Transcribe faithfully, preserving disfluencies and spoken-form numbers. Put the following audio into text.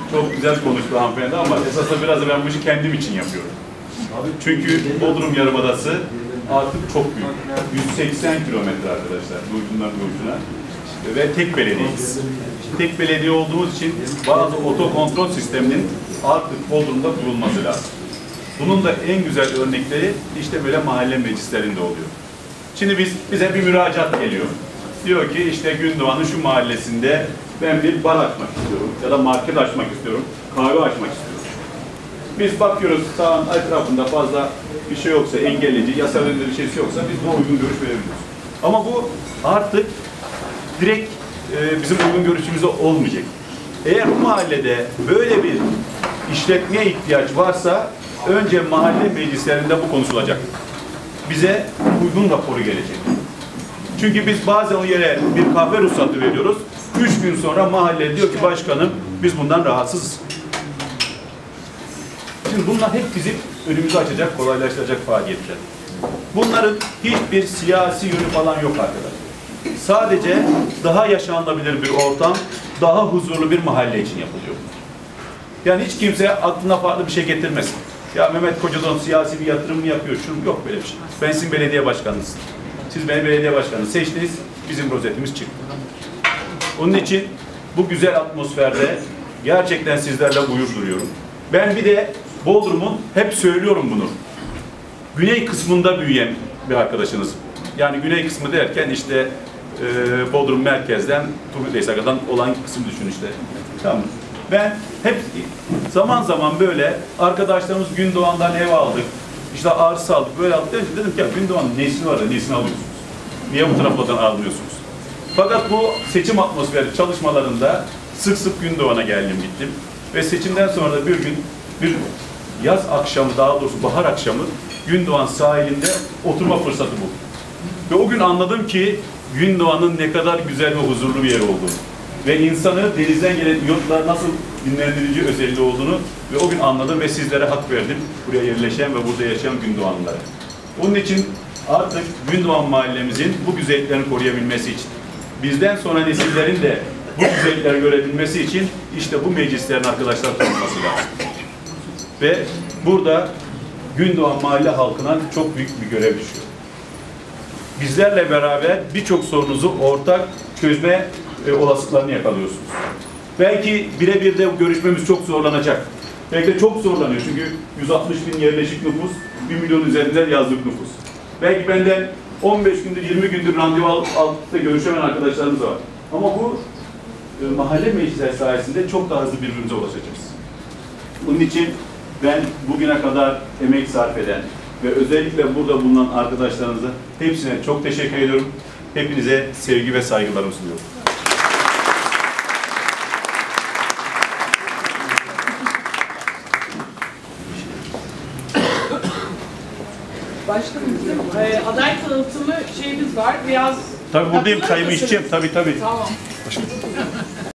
çok güzel konuştu hanımefendi ama esasında biraz da ben bu işi kendim için yapıyorum. Çünkü Bodrum Yarımadası artık çok büyük. yüz seksen kilometre arkadaşlar, ucundan ucuna. Ve tek belediyeyiz. Tek belediye olduğumuz için bazı otokontrol sisteminin artık Bodrum'da kurulması lazım. Bunun da en güzel örnekleri işte böyle mahalle meclislerinde oluyor. Şimdi biz bize bir müracaat geliyor. Diyor ki işte Gündoğan'ın şu mahallesinde ben bir bar açmak istiyorum ya da market açmak istiyorum, kahve açmak istiyorum. Biz bakıyoruz sahanın etrafında fazla bir şey yoksa, engelleyici, yasal önünde bir şeysi yoksa biz bu uygun görüş verebiliyoruz. Ama bu artık direkt e, bizim uygun görüşümüzde olmayacak. Eğer bu mahallede böyle bir işletmeye ihtiyaç varsa önce mahalle meclislerinde bu konuşulacak. Bize uygun raporu gelecek. Çünkü biz bazen o yere bir kahve ruhsatı veriyoruz. Üç gün sonra mahalle diyor ki başkanım biz bundan rahatsızız. Şimdi bunlar hep bizim önümüzü açacak, kolaylaştıracak faaliyetler. Bunların hiçbir siyasi yönü falan yok arkadaşlar. Sadece daha yaşanabilir bir ortam, daha huzurlu bir mahalle için yapılıyor. Yani hiç kimse aklına farklı bir şey getirmesin. Ya Mehmet Kocadon siyasi bir yatırım mı yapıyor? Şunu yok böyle bir şey. Ben sizin belediye başkanınızsın. Siz beni belediye başkanı seçtiniz, bizim rozetimiz çıktı. Onun için bu güzel atmosferde gerçekten sizlerle gurur duyuyorum. Ben bir de Bodrum'un, hep söylüyorum bunu, güney kısmında büyüyen bir arkadaşınız. Yani güney kısmı derken işte e, Bodrum merkezden Turgut Eysaka'dan olan kısım düşün işte. Tamam. Ben hep zaman zaman böyle arkadaşlarımız Gündoğan'dan ev aldık, işte arsa aldık, böyle aldık. Dedim ki ya Gündoğan'ın nesini var da nesini alıyorsunuz? Niye bu taraflardan almıyorsunuz? Fakat bu seçim atmosferi çalışmalarında sık sık Gündoğan'a geldim gittim. Ve seçimden sonra da bir gün bir yaz akşamı, daha doğrusu bahar akşamı Gündoğan sahilinde oturma fırsatı buldum. Ve o gün anladım ki Gündoğan'ın ne kadar güzel ve huzurlu bir yer olduğunu ve insanı denizden gelen iyotlar nasıl dinlendirici özelliği olduğunu ve o gün anladım ve sizlere hak verdim. Buraya yerleşen ve burada yaşayan Gündoğanlılara. Onun için artık Gündoğan mahallemizin bu güzelliklerini koruyabilmesi için, bizden sonra nesillerin de bu güzellikleri görebilmesi için işte bu meclislerin arkadaşlar kurulması lazım. Ve burada Gündoğan mahalle halkına çok büyük bir görev düşüyor. Bizlerle beraber birçok sorunuzu ortak çözme e, olasılıklarını yakalıyorsunuz. Belki birebir de görüşmemiz çok zorlanacak. Belki de çok zorlanıyor çünkü yüz altmış bin yerleşik nüfus, bir milyon üzerinde yazlık nüfus. Belki benden on beş gündür, yirmi gündür randevu alıp da görüşemeyen arkadaşlarımız var. Ama bu e, mahalle meclisleri sayesinde çok daha hızlı birbirimize ulaşacağız. Bunun için ben bugüne kadar emek sarf eden ve özellikle burada bulunan arkadaşlarınıza hepsine çok teşekkür ediyorum. Hepinize sevgi ve saygılarımı sunuyorum. Başkanım bizim e, aday tanıtımı şeyimiz var. Biraz tabii buradayım, çayımı içeceğim. Tabii tabii. Tamam.